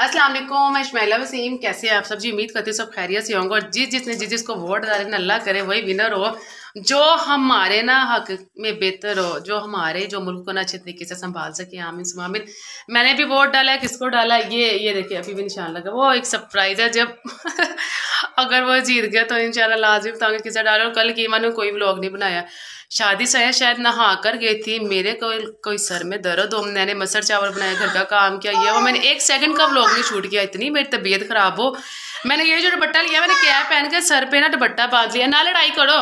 अस्सलाम वालेकुम, मैं इस्माइला वसीम। कैसे हैं आप सब जी? उम्मीद करती हूँ सब खैरियत से होंगे। और जिसको वोट डाले ना, अल्लाह करे वही विनर हो, जो हमारे ना हक में बेहतर हो, जो हमारे जो मुल्क को ना अच्छे तरीके से संभाल सके। आमीन सुमा आमीन। मैंने भी वोट डाला है। किसको डाला? ये देखिए अभी भी निशान लगा। वो एक सरप्राइज है जब अगर वो जीत गया तो इंशाल्लाह लाजिम बताऊंगी किसे डालो। कल की मैंने कोई व्लॉग नहीं बनाया। शादी से शायद नहा कर गई थी, मेरे कोई सर में दर्द हो, मैंने मसर चावल बनाया, घर का काम किया, ये वो मैंने 1 सेकंड का व्लॉग नहीं शूट किया। इतनी मेरी तबीयत खराब हो, मैंने ये जो दुपट्टा लिया, मैंने कैप पहन के सर पे ना दुपट्टा बांध लिया। ना लड़ाई करो,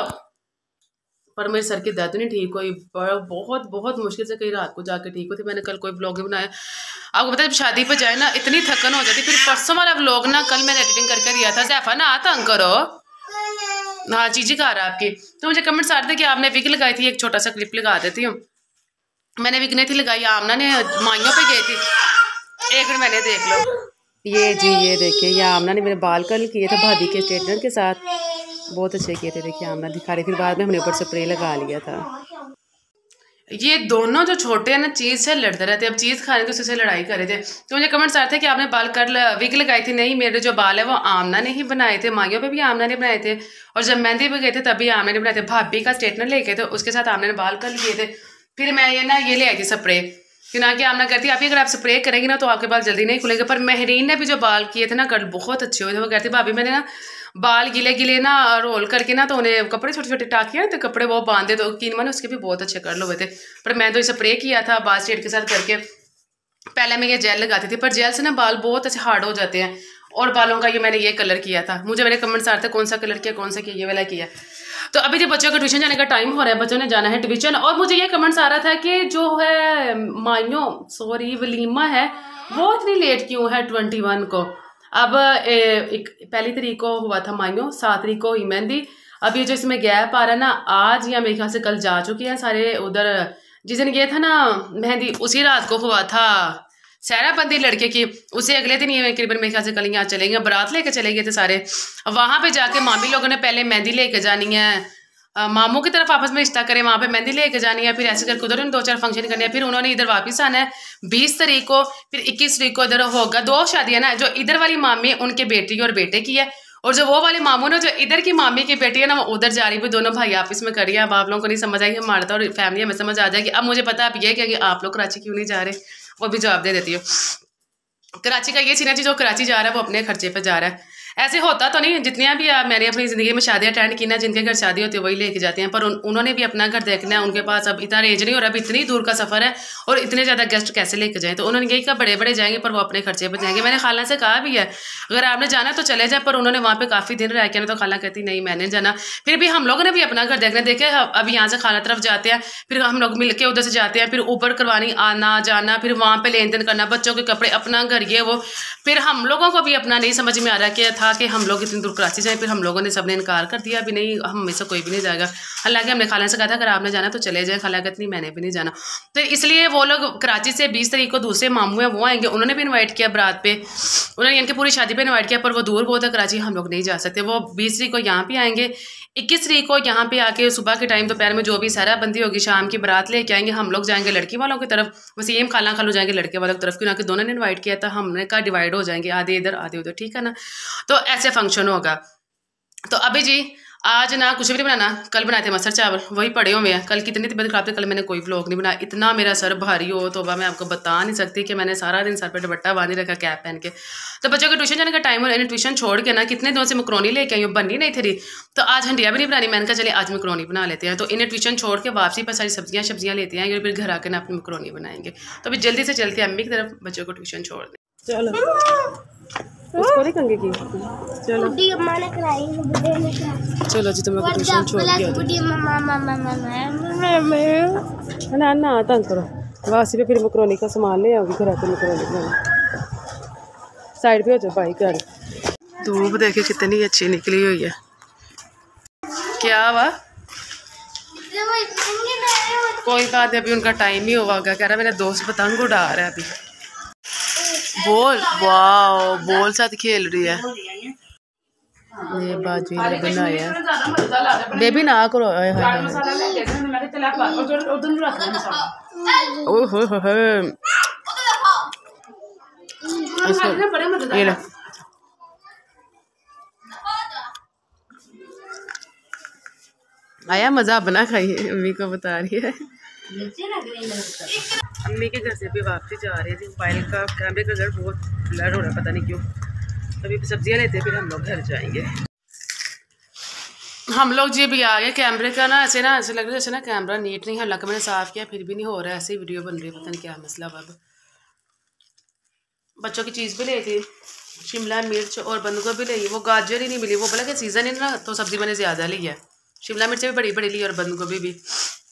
पर मेरे सर की दर्द नहीं ठीक हुई। बहुत बहुत मुश्किल से कई रात को जाकर ठीक हुई थी। मैंने कल कोई व्लॉग नहीं बनाया। आपको पता है जब शादी पे जाए ना इतनी थकन हो जाती। फिर परसों वाला व्लॉग ना कल मैंने एडिटिंग करके दिया था। ज़ैफा ना तंग करो। हाँ चीज़ी खा रहा है आपकी। तो मुझे कमेंट्स आ रहे थे कि आपने विग लगाई थी। एक छोटा सा क्लिप लगा देती हूँ। मैंने विग नहीं थी लगाई, आमना ने माइयों पे गई थी। एक मिनट मैंने देख लो। ये जी ये देखिए, ये आमना ने मेरे बाल कर्ल किए थे भाभी के स्ट्रेटनर के साथ, बहुत अच्छे किए थे। देखिए आमना दिखा रही। फिर बाद में हमने ऊपर स्प्रे लगा लिया था। ये दोनों जो छोटे हैं ना चीज़ से लड़ते रहते। अब चीज़ खा रहे थे, उससे लड़ाई कर रहे थे। तो मुझे कमेंट्स आ रहे थे कि आपने बाल कर विग लगाई थी। नहीं, मेरे जो बाल है वो आमना ने ही बनाए थे। माइयों पे भी आमना ने बनाए थे, और जब मेहंदी पे गए थे तभी आमना ने बनाए थे। भाभी का स्ट्रेटनर लेके थे, उसके साथ आमना ने बाल कर लिए थे। फिर मैं ये ले आई थी स्प्रे। फिर ना कि आमना कहती आप अगर आप स्प्रे करेंगी ना तो आपके बाल जल्दी नहीं खुलेंगे। पर महरीन ने भी जो बाल किए थे ना कल बहुत अच्छे हुए थे। वो कहती भाभी मैंने ना बाल गिले गिले ना रोल करके ना तो उन्हें कपड़े छोटे छोटे टाकिए तो कपड़े वो बांधे, तो कीनमा ने उसके भी बहुत अच्छे कर्ल हुए थे। पर मैं तो स्प्रे किया था बाल स्ट्रेट के साथ करके। पहले मैं ये जेल लगाती थी, पर जेल से ना बाल बहुत अच्छे हार्ड हो जाते हैं। और बालों का मैंने ये कलर किया था। मुझे मेरे कमेंट्स आ रहे थे कौन सा कलर किया, कौन सा किया, ये वाला किया। तो अभी जब बच्चों का ट्यूशन जाने का टाइम हो रहा है, बच्चों ने जाना है ट्यूशन। और मुझे ये कमेंट्स आ रहा था कि जो है वलीमा है वो इतनी लेट क्यों है 21 को। अब पहली तारीख को हुआ था माइयों, 7 तारीख को हुई मेहंदी। अब ये जो इसमें गैप आ रहा है ना, आज या मेरे ख्याल से कल जा चुके हैं सारे उधर। जिस दिन ये था ना मेहंदी, उसी रात को हुआ था सहराबंदी लड़के की। उसे अगले दिन ये करीबन मेरे ख्याल से कल यहाँ चलेंगे, बारात लेके चले गए थे सारे। वहाँ पे जाके मामी लोगों ने पहले मेहंदी लेके जानी है, मामू की तरफ आपस में रिश्ता करे, वहाँ पे मेहंदी लेके जानी है। फिर ऐसे करके उधर 2-4 फंक्शन करने हैं। फिर उन्होंने इधर वापस आना है 20 तारीख को। फिर 21 तारीख को इधर होगा 2 शादियाँ ना। जो इधर वाली मामी उनके बेटी और बेटे की है, और जो वो वाले मामू ने जो इधर की मामी की बेटी है ना वो उधर जा रही है। दोनों भाई आपस में करिए। अब आप लोगों को नहीं समझ आएगी, हमारा तो और फैमिली में समझ आ जाएगी। अब मुझे पता अब ये कि आप लोग कराची क्यों नहीं जा रहे, वो भी जवाब दे देती हो। कराची का ये सीन है जो कराची जा रहा है वो अपने खर्चे पे जा रहा है। ऐसे होता तो नहीं। जितनियाँ भी मैंने अपनी ज़िंदगी में शादियाँ अटेंड की ना, जिनके घर शादी होती है वही लेके जाते हैं। पर उन्होंने भी अपना घर देखना है। उनके पास अब इतना एज नहीं हो रहा, अब इतनी दूर का सफ़र है और इतने ज़्यादा गेस्ट कैसे लेके जाएँ। तो उन्होंने यही कहा बड़े बड़े जाएंगे पर वो अपने खर्चे पर जाएंगे। मैंने खाला से कहा भी है अगर आपने जाना तो चले जाए, पर उन्होंने वहाँ पर काफ़ी दिन रह के ना, तो खाला कहती नहीं मैंने जाना। फिर भी हम लोगों ने भी अपना घर देखना। देखे अब यहाँ से खाला तरफ जाते हैं, फिर हम लोग मिल के उधर से जाते हैं, फिर ऊपर करवानी आना जाना, फिर वहाँ पर लेन देन करना, बच्चों के कपड़े, अपना घर, ये वो। फिर हम लोगों को भी अपना नहीं समझ में आ रहा कि था कि हम लोग इतनी दूर कराची जाए। फिर हम लोगों ने सबने इनकार कर दिया, अभी नहीं हम में से कोई भी नहीं जाएगा। हालांकि हमने खाला से कहा था अगर आपने जाना तो चले जाए, खाला कहती नहीं मैंने भी नहीं जाना। तो इसलिए वो लोग कराची से 20 तारीख को दूसरे मामू हैं वो आएंगे, उन्होंने भी इन्वाइट किया बरात पे, उन्होंने इनकी पूरी शादी पे इन्वाइट किया, पर वो दूर बहुत है कराची, हम लोग नहीं जा सकते। वो 20 तारीख को यहाँ पे आएंगे, 21 तारीख को यहाँ पे आके सुबह के टाइम दोपहर में जो भी सहराबंदी होगी शाम की बारात लेके आएंगे। हम लोग जाएंगे लड़की वालों की तरफ, वसीम खाला खालू जाएंगे लड़के वालों की तरफ, क्योंकि दोनों ने इन्वाइट किया था। हमने कहा डिवाइड हो जाएंगे, आधे इधर आधे उधर, ठीक है ना। तो ऐसे फंक्शन होगा। तो अभी जी आज ना कुछ भी नहीं बनाना। कल बनाए थे मसर चावल, वही पड़े हुए हैं। कल कितनी तबीयत खराब थी, कल मैंने कोई व्लॉग नहीं बनाया। इतना मेरा सर भारी हो तो मैं आपको बता नहीं सकती कि मैंने सारा दिन सर पे दुपट्टा बांध रखा कैप पहन के। तो बच्चों के ट्यूशन जाने का टाइम हो, इन्हें ट्यूशन छोड़ के ना कितने दिनों से मकरोनी लेके आई हूँ, बननी नहीं थी। तो आज हंडिया भी नहीं बनानी, मैंने कहा चले आज मकरोनी बना लेते हैं। तो इन्हें ट्यूशन छोड़ के वापसी पर सारी सब्जियाँ लेते हैं और फिर घर आकर ना अपनी मकरोनी बनाएंगे। तो अभी जल्दी से चलते हैं अम्मी की तरफ बच्चों को ट्यूशन छोड़ दें। चलो उसको नहीं कंगे की, चलो चलो जी तुम लोग ट्यूशन छोड़ दिया ना ना तंग करो। वासी पे फिर मकरोनी का सामान ले आओगी, घर आकर मकरोनी बनाना। साइड पे हो जाओ भाई घर। धूप देखे कितनी अच्छी निकली हुई है। क्या हुआ? कोई बात है, अभी उनका टाइम ही हुआ होगा। कह रहा मेरा दोस्त पतंग उड़ा रहा है अभी। बोल वाओ, बोल साथ खेल रही है। ये बाजू ने बनाया बेबी ना करो। ये लो। आया मज़ा? बना खाइए, अम्मी को बता रही है। अम्मी के घर से भी वापसी जा रही थी। मोबाइल का कैमरे का घर बहुत ब्लर हो रहा है, पता नहीं क्यों। अभी सब्जियां लेते फिर हम लोग घर जाएंगे। हम लोग जी अभी आ गए। कैमरे का ना ऐसे लग रहा है जैसे ना कैमरा नीट नहीं है, हालांकि मैंने साफ़ किया फिर भी नहीं हो रहा है, ऐसे ही वीडियो बन रही है, पता नहीं क्या मसला। अब बच्चों की चीज़ भी ले थी, शिमला मिर्च और बंद गोभी ली। वो गाजर ही नहीं मिली, वो बोला कि सीज़न है ना तो सब्ज़ी मैंने ज़्यादा ली है। शिमला मिर्च भी बड़ी बड़ी ली और बंद गोभी भी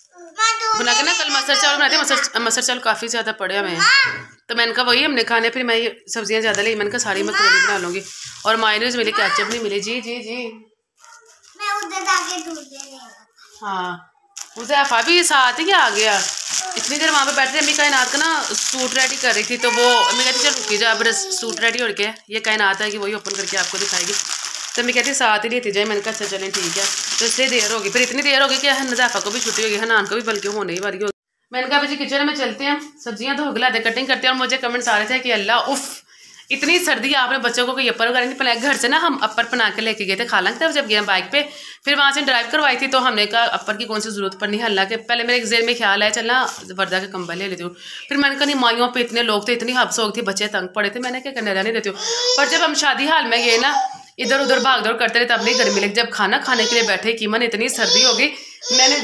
बना के ना कल मसर चावल बनाते। मसर चावल काफ़ी ज़्यादा पड़े हमें, तो मैंने कहा वही हमने खाने, फिर मैं ये सब्जियां ज़्यादा ली, मैंने कहा सारी मकरोनी बना लूँगी। और मायोनीज़ मिली, केचप नहीं मिली। जी जी जी मैं उधर जाके ढूंढ लेगा। हाँ हुज़ैफा भी साथ ही आ गया। इतनी देर वहाँ पे बैठे थे। अम्मी कायनात का ना सूट रेडी कर रही थी, तो वो अम्मी कहती चल रुकी जा, अब सूट रेडी हो के ये कायनात है कि वही ओपन करके आपको दिखाएगी। तो अम्मी कहती साथ ही लेती जाए। मैंने कहा अच्छा चलें ठीक है। तो इसलिए देर होगी, फिर इतनी देर होगी कि हुज़ैफा को भी छुट्टी होगी, हनान को भी बल्कि होने ही वाली होगी। मैंने कहा जी किचन में चलते हैं, सब्जियां धो के लाते, कटिंग करते हैं। और मुझे कमेंट्स आ रहे थे कि अल्लाह उफ़ इतनी सर्दी, आपने बच्चों को कोई अपर वगैरह नहीं बनाया। घर से ना हम अपर बना के लेके गए थे खाला की तरफ जब गए बाइक पे, फिर वहाँ से ड्राइव करवाई थी, तो हमने कहा अपर की कौन सी ज़रूरत पड़नी है। हालांकि पहले मेरे एक जेर में ख्याल आया चलना वर्दा के कंबल ले लेती हूँ, फिर मैंने कहा नहीं माइयों पे इतने लोग थे, इतनी हब्स हो गई थी, बच्चे तंग पड़े थे, मैंने क्या करने रहने देती हूँ। पर जब हम शादी हाल में गए ना इधर उधर भाग दौड़ करते रहे, तब नहीं गर्मी लगी। जब खाना खाने के लिए बैठे कीमन इतनी सर्दी हो गई, मैंने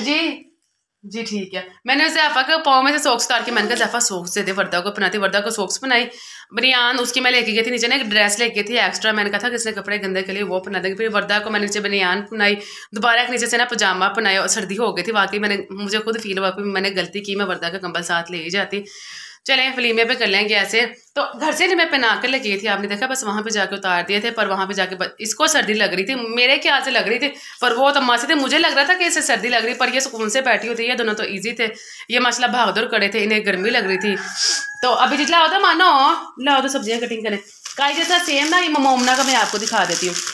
जी ठीक है, मैंने ज़ैफ़ा के पाँव में से सॉक्स उतार के मैंने कहा ज़ैफ़ा सॉक्स दे दे, वर्दा को पहनाती। वर्दा को सॉक्स पहनाई, बनियान उसकी मैं लेके गई थी नीचे ना, एक ड्रेस लेके थी एक्स्ट्रा, मैंने कहा था किसने कपड़े गंदे के लिए वो पहना देंगे। फिर वर्दा को मैंने नीचे बनियान पहनाई, दोबारा एक नीचे से ना पजामा पहनाया, और सर्दी हो गई थी वाकई। मुझे खुद फील हुआ कि मैंने गलती की, मैं वर्दा का कंबल साथ ले ही जाती। चले फलीमे पे कर लेंगे ऐसे। तो घर से मैं पहना कर लगी थी, आपने देखा, बस वहाँ पे जाके उतार दिए थे। पर वहाँ पे जाके इसको सर्दी लग रही थी, मेरे ख्याल से लग रही थी, पर वो तम्मा से थे, मुझे लग रहा था कि इसे सर्दी लग रही, पर ये सुकून से बैठी होती है। ये दोनों तो ईजी थे, ये माशाल्लाह भागदौड़ करे थे, इन्हें गर्मी लग रही थी। तो अभी जितना होता मानो लाओ तो सब्जियां कटिंग करें। काई जैसा सेम ना ये मोमना का मैं आपको दिखा देती हूँ।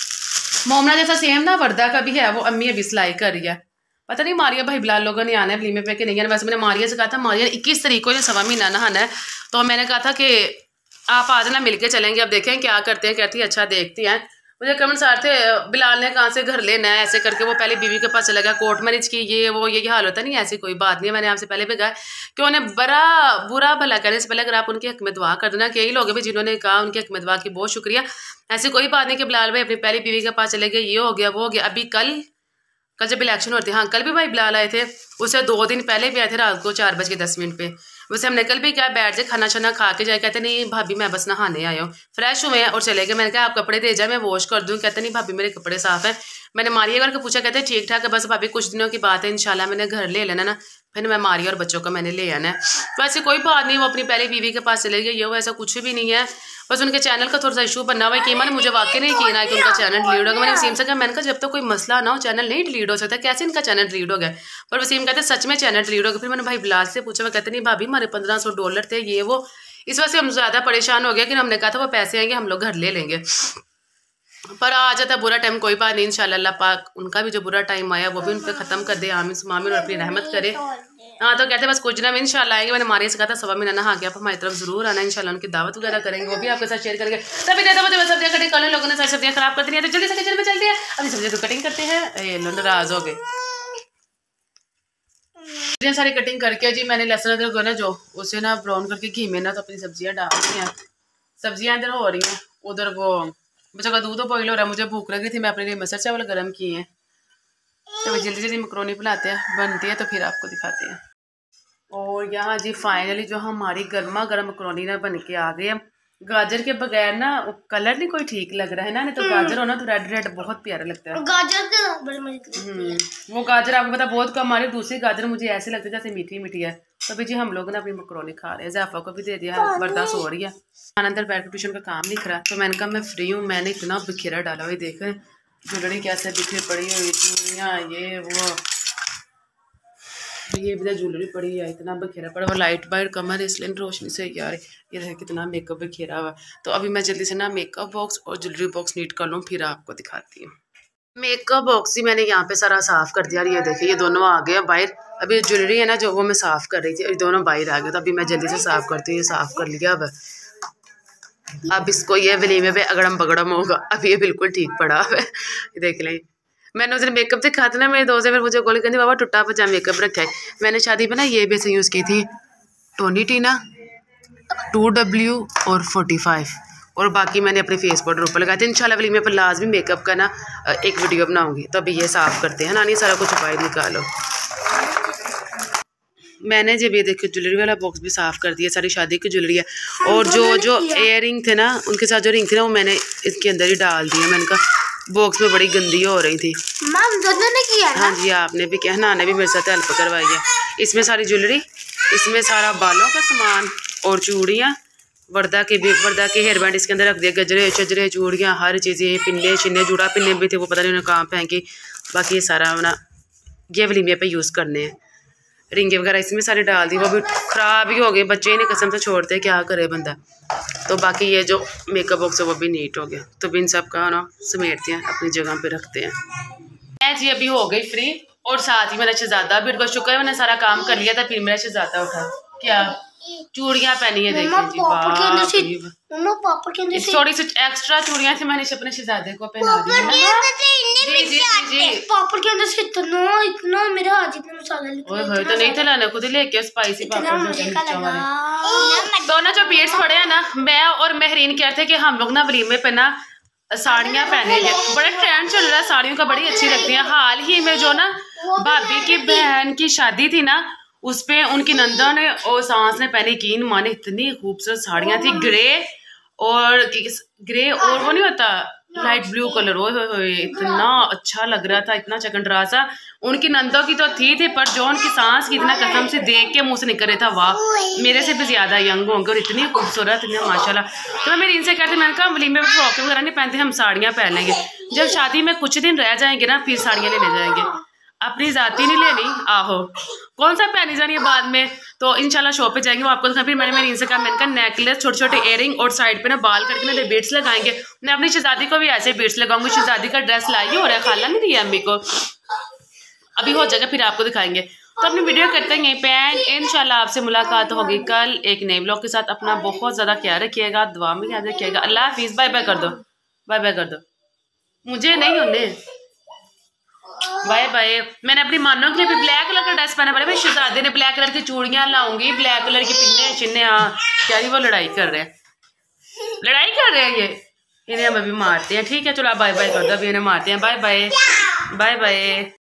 मोमना जैसा सेम ना वर्दा का भी है, वो अम्मी अभी सिलाई कर रही है। पता नहीं मारिया भाई बिलाल लोगों ने आना है वलीमे पे कि नहीं आना। वैसे मैंने मारिया से कहा था, मारिया 21 तारीख को 1.25 महीना नहाना है, तो मैंने कहा था कि आप आ जाना मिलके चलेंगे। अब देखें क्या करते हैं। कहती है अच्छा देखती हैं। मुझे कमेंट्स आ रहे थे बिलाल ने कहाँ से घर लेना है ऐसे करके, वो पहले बीवी के पास चला गया, कोर्ट मैरिज की, ये वो ये हाल होता नहीं। ऐसी कोई बात नहीं है, मैंने आपसे पहले भी कहा कि उन्हें बड़ा बुरा भला करने से पहले अगर आप उनके हक में दुआ कर देना, कि यही लोग हैं जिन्होंने कहा उनके हक में दुआ की, बहुत शुक्रिया। ऐसी कोई बात नहीं कि बिलाल भाई अपनी पहली बीवी के पास चले गए, ये हो गया वो हो गया। अभी कल जब इलेक्शन होती है, हाँ कल भी भाई बिलाल आए थे, उससे 2 दिन पहले भी आए थे रात को 4:10 पे। वैसे हमने कल भी क्या बैठ जाए खाना शाना खा के जाए, कहते नहीं भाभी मैं बस नहाने आया हूँ, फ्रेश हुए और चले गए। मैंने कहा आप कपड़े दे जाए मैं वॉश कर दूँ, कहते नहीं भाभी मेरे कपड़े साफ हैं। मैंने मारिया करके पूछा, कहते ठीक ठाक है, बस भाभी कुछ दिनों की बात है, इंशाल्लाह मैंने घर ले लेना ना, फिर मैं मारिया और बच्चों को मैंने ले आना है। तो ऐसी कोई बात नहीं, वो अपनी पहले बीवी के पास चले गए, ये वो ऐसा कुछ भी नहीं है। बस उनके चैनल का थोड़ा सा इशू बनना हुआ है कि मैंने मुझे वाकई नहीं किया ना कि उनका चैनल डिलीट हो गया। मैंने वसीम से कहा, मैंने कहा जब तक कोई मसला ना हो चैनल नहीं डिलीट हो सकता, कैसे इनका चैनल डिलीट हो गया। पर वसीम कहते सच में चैनल डिलीट हो गया। फिर मैंने भाई बिलाल से पूछा, मैं कहते नहीं भाभी हमारे $1500 थे ये वो, इस वजह से हम ज़्यादा परेशान हो गए कि हमने कहा था वो पैसे आएंगे हम लोग घर ले लेंगे। पर आ जाता बुरा टाइम, कोई बात नहीं, इंशाल्लाह अल्लाह पाक उनका भी जो बुरा टाइम आया वो भी उन पर ख़त्म कर दे, आमीन सुमामीन, और अपनी रहमत करे। हाँ तो कहते बस कुछ ना में इंशाल्लाह आएंगे। मैंने मारिया से कहा था 1.25 महीना नहा के आप हमारी तरफ जरूर आना, इंशाल्लाह उनकी दावत वगैरह करेंगे, वो भी आपके साथ शेयर करेंगे। तभी देता मुझे सब्जियां कटिंग करने, लोगों ने सारी सब्जियां खराब कर दी है, तो जल्दी से किचन में चलती है, अभी सब्जियां तो कटिंग करते हैं। ये लो नाराज हो गए। सारी कटिंग करके जी मैंने लहसुन अदरक को ना जो उसे ना ब्राउन करके घी में ना तो अपनी सब्जियां डाल दी हैं। सब्जियां इधर हो रही हैं, उधर वो बच्चों का दूध बॉइल हो रहा है। मुझे भूख लग रही थी, मैं अपने लिए मसर चावल गर्म किए हैं, तो जल्दी जल्दी मकरोनी बनाते हैं, बनती है तो फिर आपको दिखाते हैं। और यहाँ जी फाइनली जो हमारी गर्मा गर्म मकरोनी ना बन के आ गई है। गाजर के बगैर ना कलर नहीं कोई ठीक लग रहा है ना, नहीं तो गाजर हो ना तो रेड रेड बहुत प्यारा लगता है। गाजर के बड़े मजे वो गाजर आपको पता बहुत कम आ रही है, दूसरी गाजर मुझे ऐसे लगती है जैसे मीठी मीठी है। तो अभी जी हम लोग ना अपनी मकरोनी खा रहे हैं, ज़ैफ़ा को भी दे दिया, बर्दाश्त हो रही है। अंदर बैठ के ट्यूशन का काम लिख रहा है, तो मैंने कहा मैं फ्री हूँ, मैंने इतना बिखेरा डाला हुआ, देख रहे ज्वेलरी कैसे बिखरी पड़ी हुई, चूड़ियाँ ये वो, ये भी ज्वेलरी पड़ी है, इतना बिखेरा पड़ा हुआ, लाइट बाइट कमर इसलिए रोशनी से यार ये रहे कितना मेकअप बिखेरा हुआ। तो अभी मैं जल्दी से ना मेकअप बॉक्स और ज्वेलरी बॉक्स नीट कर लूँ, फिर आपको दिखाती हूँ। मेकअप बॉक्स ही मैंने यहाँ पे सारा साफ कर दिया, ये देखिए ये दोनों आ गए बाहर। अभी ज्वेलरी है ना जो वो मैं साफ कर रही थी, और दोनों बाहर आ गए, तो अभी मैं जल्दी से साफ करती हूँ, ये साफ कर लिया। अब अब इसको ये वलीमे पे अगड़म बगड़म होगा। अब ये बिल्कुल ठीक पड़ा है, देख लें। मैंने उस दिन मेकअप दिखा था ना मेरे दोस्त ने, फिर मुझे गोली कहती बाबा टुट्टा पजा मेकअप रखा है। मैंने शादी पे ना ये बेस यूज़ की थी, टोनी टीना 2W और 45, और बाकी मैंने अपने फेस पाउडर ऊपर लगाए थे। इंशाल्लाह वलीमे पर लाजमी मेकअप का ना एक वीडियो बनाऊंगी। तो अभी ये साफ़ करते हैं ना, नहीं सारा कुछ बाहर निकालो। मैंने जब ये देखो ज्वेलरी वाला बॉक्स भी साफ़ कर दिया, सारी शादी की ज्वेलरी है। और जो एयर रिंग थे ना, उनके साथ जो रिंग थी ना, वो मैंने इसके अंदर ही डाल दिया। मैंने कहा बॉक्स में बड़ी गंदी हो रही थी। ने किया ना? हाँ जी, आपने भी किया, नाने भी मेरे साथ हेल्प करवाई है। इसमें सारी ज्वेलरी, इसमें सारा बालों का सामान और चूड़ियाँ, वर्दा के हेयर बैंड इसके अंदर रख दिया, गजरे चजरे चूड़ियाँ हर चीज़, ये पिन्ने शिन्ने जुड़ा पिन्ने भी थे, वो पता नहीं उन्हें कहाँ फेंके। बाकी ये सारा ना ये वलीमे पे यूज़ करने हैं। रिंगे वगैरह इसमें सारी डाल दी, वो भी ख़राब ही हो गए, बच्चे इन्हें कसम से छोड़ते हैं, क्या करे बंदा। तो बाकी ये जो मेकअप बॉक्स है वो भी नीट हो गया। तो भी इन सब का ना समेटते हैं, अपनी जगह पे रखते हैं। मैं जी अभी हो गई फ्री, और साथ ही मेरा शहजादा भी, उनको शुक्र है मैंने सारा काम कर लिया था। फिर मेरा शहजादा उठा, क्या चूड़ियाँ पहनी है, देखिए जी, थोड़ी सी एक्स्ट्रा चूड़ियाँ थी, मैंने अपने शहजादे को पहना दी। पापड़ के अंदर से इतना मेरा आज इतना मसाला निकला। तो नहीं थे लाना, खुद ही लेके स्पाइसी पापड़। तो ना जो बीट्स पड़े हैं ना, मैं और महरीन कहते हैं कि हम लोग ना वलीमे पे ना साड़ियाँ पहनेंगे। बड़ा ट्रेंड चल रहा है साड़ियों का, बड़ी अच्छी लगती हैं। हाल ही में जो ना भाभी की बहन की शादी थी ना, उस पे उनकी नंदा ने और सास ने पहनी, यकीन माने इतनी खूबसूरत साड़ियाँ थी, ग्रे और वो नहीं होता लाइट ब्लू कलर, ओ इतना अच्छा लग रहा था, इतना चकनड्रा सा। उनकी नंदों की तो थी पर जो उनकी सांस की इतना कसम से देख के मुंह से निकल रहा था, वाह मेरे से भी ज्यादा यंग होंगे और इतनी खूबसूरत, इतनी माशाल्लाह। तो मैं मेरी इनसे कहती, मैंने कहा वलीमे में फ्रॉक वगैरह नहीं पहनते, हम साड़ियाँ पहन लेंगे। जब शादी में कुछ दिन रह जाएंगे ना, फिर साड़ियाँ लेने जाएंगे, अपनी जाती नहीं लेनी, आहो कौन सा पहनी जानी है बाद में। तो इंशाल्लाह शॉप पे जाएंगे, वो आपको दिखा। फिर मैंने इनसे कहा, मैंने कहा नेकलेस, छोटे छोटे इयरिंग और साइड पे ना बाल करके ना बीट्स लगाएंगे। मैं अपनी शहजादी को भी ऐसे बीट्स लगाऊंगी। शहजादी का ड्रेस लाई हो रहा है, खाला नहीं दिया अम्मी को, अभी हो जाएगा फिर आपको दिखाएंगे। तो अपनी वीडियो करते हैं यहीं पे, इंशाल्लाह आपसे मुलाकात होगी कल एक नए ब्लॉग के साथ। अपना बहुत ज़्यादा ख्याल रखिएगा, दुआ में याद रखिएगा। अल्लाह हाफिज़, बाय बाय कर दो, बाय बाय कर दो, मुझे नहीं उन्हें बाय बाय। मैंने अपनी मानों के लिए भी ब्लैक कलर का ड्रेस पहना पड़ा। मेरे शहजादे ने ब्लैक कलर की चूड़ियाँ लाऊंगी, ब्लैक कलर की पिन्ने शिन्ने। हाँ क्या ही वो लड़ाई कर रहे हैं, ये इन्हें हम अभी मारते हैं। ठीक है चलो आप बाय बाय कर दो, अभी इन्हें मारते हैं। Bye bye, bye bye.